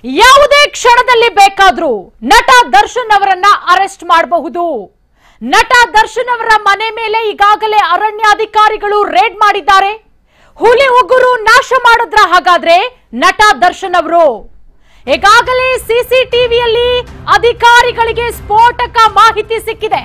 ಯಾವುದೇ ಕ್ಷಣದಲ್ಲಿ ಬೇಕಾದರೂ ನಟ ದರ್ಶನ್ ಅವರನ್ನ ಅರೆಸ್ಟ್ ಮಾಡಬಹುದು. ನಟ ದರ್ಶನ್ ಅವರ ಮನೆ ಮೇಲೆ ಈಗಾಗಲೇ ಅರಣ್ಯಾಧಿಕಾರಿಗಳು ರೇಡ್ ಮಾಡಿದ್ದಾರೆ. ಹುಲಿ ಉಗುರು ನಾಶ ಮಾಡಿದ್ರ ಹಾಗಾದ್ರೆ ನಟ ದರ್ಶನ್ ಅವರು ಈಗಾಗಲೇ ಸಿಸಿಟಿವಿಯಲ್ಲಿ ಅಧಿಕಾರಿಗಳಿಗೆ ಸ್ಫೋಟಕ ಮಾಹಿತಿ ಸಿಕ್ಕಿದೆ.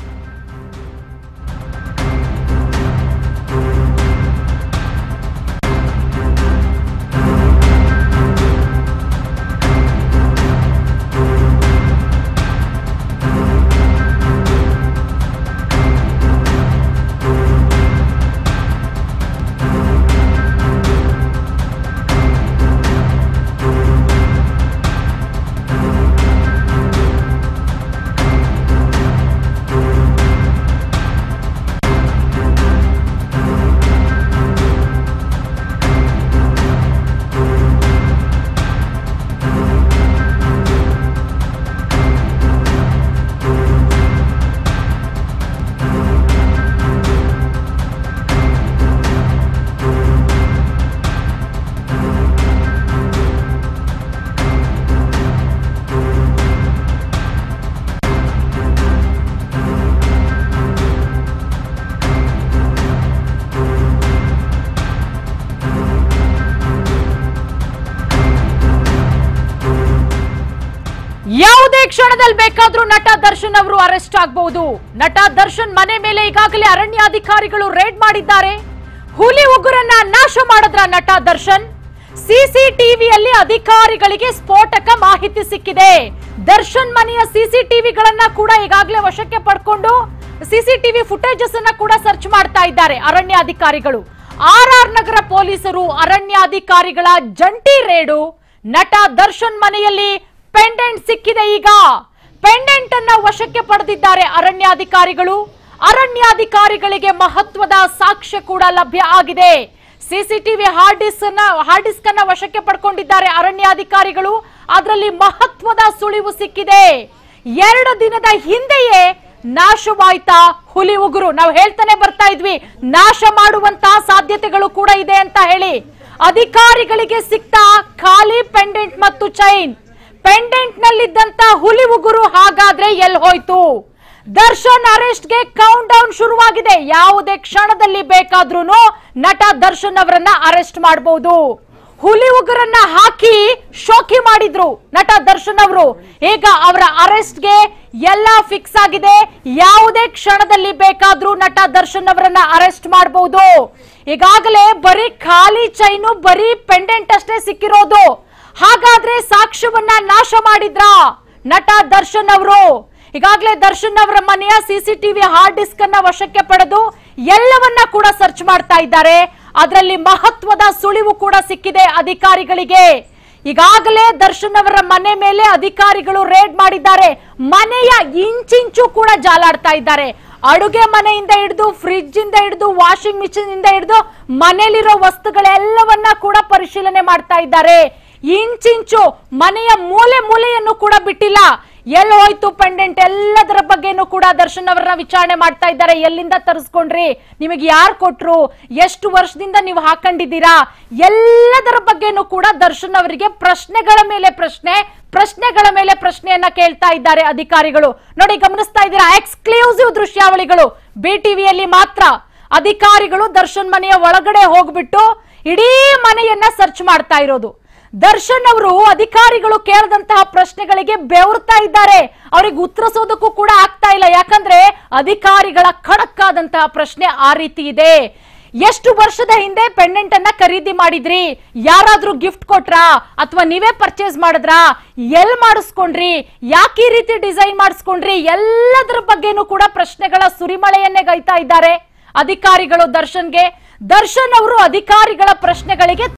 ಯಾವುದೇ ಕ್ಷಣದಲ್ಲಿ ಬೇಕಾದರೂ ನಟ ದರ್ಶನ್ ಅವರು ಅರೆಸ್ಟ್ ಆಗಬಹುದು. ನಟ ದರ್ಶನ್ ಮನೆ ಮೇಲೆ ಈಗಾಗಲೇ ಅರಣ್ಯಾಧಿಕಾರಿಗಳು ರೇಡ್ ಮಾಡಿದ್ದಾರೆ. ಹುಲಿ ಉಗುರನ್ನ ನಾಶ ಮಾಡಿದ್ರ ನಟ ದರ್ಶನ್. ಸಿಸಿಟಿವಿಯಲ್ಲಿ ಅಧಿಕಾರಿಗಳಿಗೆ ಸ್ಫೋಟಕ ಮಾಹಿತಿ ಸಿಕ್ಕಿದೆ. ದರ್ಶನ್ ಮನೆಯ ಸಿಸಿಟಿವಿಗಳನ್ನ ಕೂಡ ಈಗಾಗಲೇ ವಶಕ್ಕೆ ಪಡ್ಕೊಂಡು ಸಿಸಿಟಿವಿ ಫುಟೇಜಸ್ ಅನ್ನ ಕೂಡ ಸರ್ಚ್ ಮಾಡ್ತಾ ಇದ್ದಾರೆ ಅರಣ್ಯಾಧಿಕಾರಿಗಳು. ಆರ್ಆರ್ ನಗರ ಪೊಲೀಸರು ಅರಣ್ಯಾಧಿಕಾರಿಗಳ ಜಂಟಿ ರೇಡು. ನಟ ದರ್ಶನ್ ಮನೆಯಲ್ಲಿ ಪೆಂಡೆಂಟ್ ಸಿಕ್ಕಿದೆ. ಈಗ ಪೆಂಡೆಂಟ್ ಅನ್ನ ವಶಕ್ಕೆ ಪಡೆದಿದ್ದಾರೆ ಅರಣ್ಯಾಧಿಕಾರಿಗಳು. ಅರಣ್ಯಾಧಿಕಾರಿಗಳಿಗೆ ಮಹತ್ವದ ಸಾಕ್ಷ್ಯ ಕೂಡ ಲಭ್ಯ ಆಗಿದೆ. ಸಿಸಿಟಿವಿ ಹಾರ್ಡ್ ಡಿಸ್ಕ್ ಅನ್ನ ವಶಕ್ಕೆ ಪಡ್ಕೊಂಡಿದ್ದಾರೆ ಅರಣ್ಯಾಧಿಕಾರಿಗಳು. ಅದರಲ್ಲಿ ಮಹತ್ವದ ಸುಳಿವು ಸಿಕ್ಕಿದೆ. 2 ದಿನದ ಹಿಂದೆಯೇ ನಾಶವಾಯ್ತಾ ಹುಲಿ ಉಗುರು. ನಾವು ಹೇಳ್ತಾನೆ ಬರ್ತಾ ಇದ್ವಿ, ನಾಶ ಮಾಡುವಂತಹ ಸಾಧ್ಯತೆಗಳು ಕೂಡ ಇದೆ ಅಂತ ಹೇಳಿ. ಅಧಿಕಾರಿಗಳಿಗೆ ಸಿಕ್ತ ಖಾಲಿ ಪೆಂಡೆಂಟ್ ಮತ್ತು ಚೈನ್. ಪೆಂಡೆಂಟ್ ನಲ್ಲಿದ್ದಂತ ಹುಲಿ ಉಗುರು ಹಾಗಾದ್ರೆ ಎಲ್ಲಿ ಹೋಯ್ತು? ದರ್ಶನ್ ಅರೆಸ್ಟ್ಗೆ ಕೌಂಟ್ ಡೌನ್ ಶುರುವಾಗಿದೆ. ಯಾವುದೇ ಕ್ಷಣದಲ್ಲಿ ಬೇಕಾದ್ರೂ ನಟ ದರ್ಶನ್ ಅವರನ್ನ ಅರೆಸ್ಟ್ ಮಾಡಬಹುದು. ಹುಲಿ ಉಗುರನ್ನ ಹಾಕಿ ಶೋಕಿ ಮಾಡಿದ್ರು ನಟ ದರ್ಶನ್ ಅವರು. ಈಗ ಅವರ ಅರೆಸ್ಟ್ಗೆ ಎಲ್ಲ ಫಿಕ್ಸ್ ಆಗಿದೆ. ಯಾವುದೇ ಕ್ಷಣದಲ್ಲಿ ಬೇಕಾದ್ರೂ ನಟ ದರ್ಶನ್ ಅವರನ್ನ ಅರೆಸ್ಟ್ ಮಾಡಬಹುದು. ಈಗಾಗಲೇ ಬರೀ ಖಾಲಿ ಚೈನು, ಬರೀ ಪೆಂಡೆಂಟ್ ಅಷ್ಟೇ ಸಿಕ್ಕಿರೋದು. ಹಾಗಾದ್ರೆ ಸಾಕ್ಷ್ಯವನ್ನ ನಾಶ ಮಾಡಿದ್ರ ನಟ ದರ್ಶನ್ ಅವರು. ಈಗಾಗಲೇ ದರ್ಶನ್ ಅವರ ಮನೆಯ ಸಿಸಿಟಿವಿ ಹಾರ್ಡ್ ಡಿಸ್ಕ್ ಅನ್ನ ವಶಕ್ಕೆ ಪಡೆದು ಎಲ್ಲವನ್ನ ಕೂಡ ಸರ್ಚ್ ಮಾಡ್ತಾ ಇದ್ದಾರೆ. ಅದರಲ್ಲಿ ಮಹತ್ವದ ಸುಳಿವು ಕೂಡ ಸಿಕ್ಕಿದೆ ಅಧಿಕಾರಿಗಳಿಗೆ. ಈಗಾಗಲೇ ದರ್ಶನ್ ಅವರ ಮನೆ ಮೇಲೆ ಅಧಿಕಾರಿಗಳು ರೇಡ್ ಮಾಡಿದ್ದಾರೆ. ಮನೆಯ ಇಂಚಿಂಚು ಕೂಡ ಜಾಲಾಡ್ತಾ ಇದ್ದಾರೆ. ಅಡುಗೆ ಮನೆಯಿಂದ ಹಿಡಿದು, ಫ್ರಿಡ್ಜ್ ಇಂದ ಹಿಡಿದು, ವಾಷಿಂಗ್ ಮಿಷಿನ್ ಇಂದ ಹಿಡಿದು ಮನೆಯಲ್ಲಿರೋ ವಸ್ತುಗಳೆಲ್ಲವನ್ನ ಕೂಡ ಪರಿಶೀಲನೆ ಮಾಡ್ತಾ ಇದ್ದಾರೆ. ಇಂಚಿಂಚು ಮನೆಯ ಮೂಲೆ ಮೂಲೆಯನ್ನು ಕೂಡ ಬಿಟ್ಟಿಲ್ಲ. ಎಲ್ಲಿ ಹೋಯ್ತು ಪೆಂಡೆಂಟ್, ಎಲ್ಲದರ ಬಗ್ಗೆನೂ ಕೂಡ ದರ್ಶನ್ ಅವರನ್ನ ವಿಚಾರಣೆ ಮಾಡ್ತಾ ಇದ್ದಾರೆ. ಎಲ್ಲಿಂದ ತರಿಸ್ಕೊಂಡ್ರಿ, ನಿಮಗೆ ಯಾರು ಕೊಟ್ರು, ಎಷ್ಟು ವರ್ಷದಿಂದ ನೀವು ಹಾಕೊಂಡಿದ್ದೀರಾ, ಎಲ್ಲದರ ಬಗ್ಗೆನೂ ಕೂಡ ದರ್ಶನ್ ಅವರಿಗೆ ಪ್ರಶ್ನೆಗಳ ಮೇಲೆ ಪ್ರಶ್ನೆಯನ್ನ ಕೇಳ್ತಾ ಇದ್ದಾರೆ ಅಧಿಕಾರಿಗಳು. ನೋಡಿ, ಗಮನಿಸ್ತಾ ಇದ್ದೀರಾ, ಎಕ್ಸ್ಕ್ಲೂಸಿವ್ ದೃಶ್ಯಾವಳಿಗಳು. BTVಯಲ್ಲಿ ಮಾತ್ರ ಅಧಿಕಾರಿಗಳು ದರ್ಶನ್ ಮನೆಯ ಒಳಗಡೆ ಹೋಗ್ಬಿಟ್ಟು ಇಡೀ ಮನೆಯನ್ನ ಸರ್ಚ್ ಮಾಡ್ತಾ ಇರೋದು. ದರ್ಶನ್ ಅವರು ಅಧಿಕಾರಿಗಳು ಕೇಳಿದಂತಹ ಪ್ರಶ್ನೆಗಳಿಗೆ ಬೆವರ್ತಾ ಇದ್ದಾರೆ. ಅವರಿಗೆ ಉತ್ತರಿಸೋದಕ್ಕೂ ಕೂಡ ಆಗ್ತಾ ಇಲ್ಲ. ಯಾಕಂದ್ರೆ ಅಧಿಕಾರಿಗಳ ಖಡಕ್ ಆದಂತಹ ಪ್ರಶ್ನೆ ಆ ರೀತಿ ಇದೆ. ಎಷ್ಟು ವರ್ಷದ ಹಿಂದೆ ಪೆಂಡೆಂಟ್ ಅನ್ನ ಖರೀದಿ ಮಾಡಿದ್ರಿ, ಯಾರಾದ್ರೂ ಗಿಫ್ಟ್ ಕೊಟ್ರಾ ಅಥವಾ ನೀವೇ ಪರ್ಚೇಸ್ ಮಾಡಿದ್ರಾ, ಎಲ್ ಮಾಡಿಸ್ಕೊಂಡ್ರಿ, ಯಾಕೆ ಈ ರೀತಿ ಡಿಸೈನ್ ಮಾಡಿಸ್ಕೊಂಡ್ರಿ, ಎಲ್ಲದರ ಬಗ್ಗೆನೂ ಕೂಡ ಪ್ರಶ್ನೆಗಳ ಸುರಿಮಳೆಯನ್ನೇ ಗೈತಾ ಇದ್ದಾರೆ ಅಧಿಕಾರಿಗಳು ದರ್ಶನ್ಗೆ. ದರ್ಶನ್ ಅವರು ಅಧಿಕಾರಿಗಳ ಪ್ರಶ್ನೆಗಳಿಗೆ